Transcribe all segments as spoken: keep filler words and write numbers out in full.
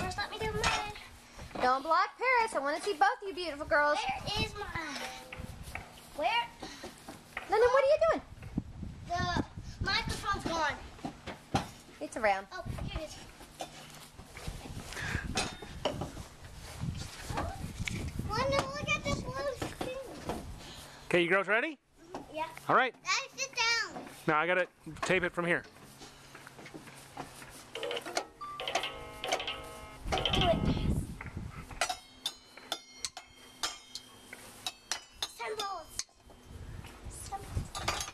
Paris, let me do mine. Don't block Paris. I want to see both you beautiful girls. Where is my... Where? London, what are you doing? The microphone's gone. It's around. Oh, here it is. London, look at this blue screen. Okay, you girls ready? Yeah. All right. Daddy, sit down. Now I gotta tape it from here. Do it. Symbols. Symbols.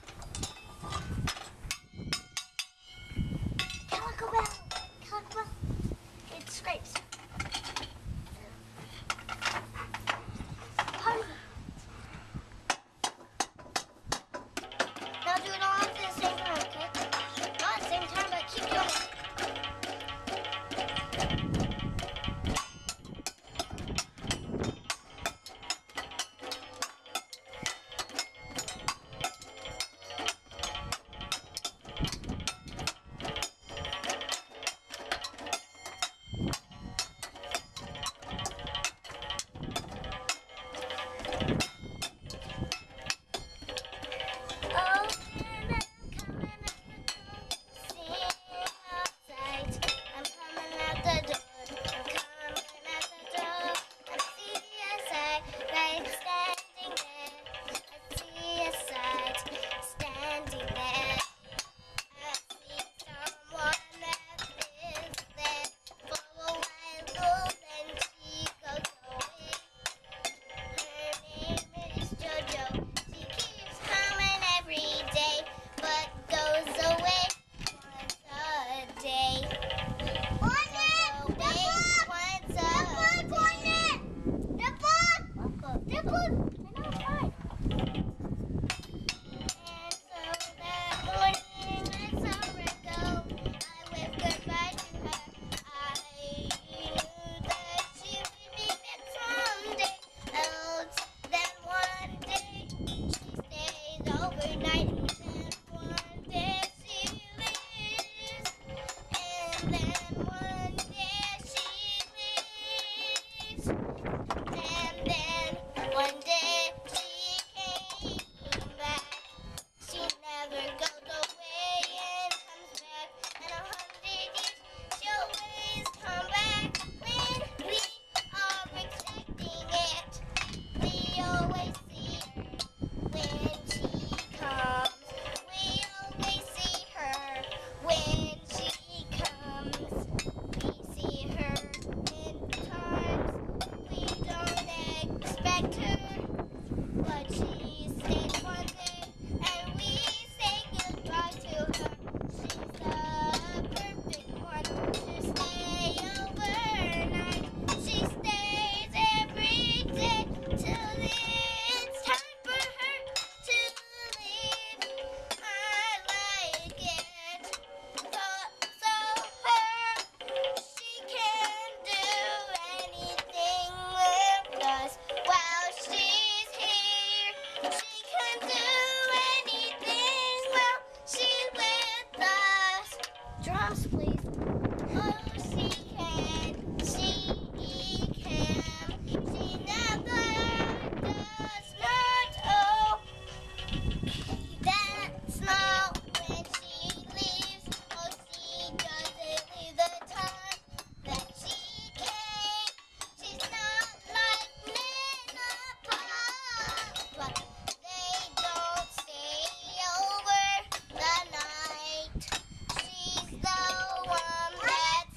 Calico bell. Calico bell. It scrapes. Hum. Now do it all at the same time, okay? Not at the same time, but keep doing it. Jojo, she keeps coming every day, but goes away once a day. Goes away once a day. The book! The book! I know, fine. And so that morning I saw her go. I waved goodbye to her. I knew that she would be back someday. Else then one day she stays overnight, and then one day she leaves, and then one day she leaves, and then one day she came back. She never goes away and comes back, and a hundred years she'll always come back when we are expecting it. We always see her when she comes. We always see her when she comes. We see her in times we don't expect her, but she stays one day and we say goodbye to her. She's the perfect one to stay overnight. She stays every day till it's time for her to leave. I like it. So, so her, she can do anything with us while she's here. She can do anything while she's with us. Drums, please. Oh, she can. She can. She never does not. Oh, that's not when she leaves. Oh, she doesn't leave the time that she came. She's not like Nana, but they don't stay over the night. She's the one that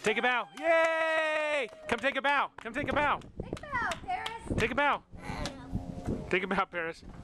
Take a bow. Yay! Come take a bow. Come take a bow. Think about, Paris. Take a bow. Take a bow, Paris.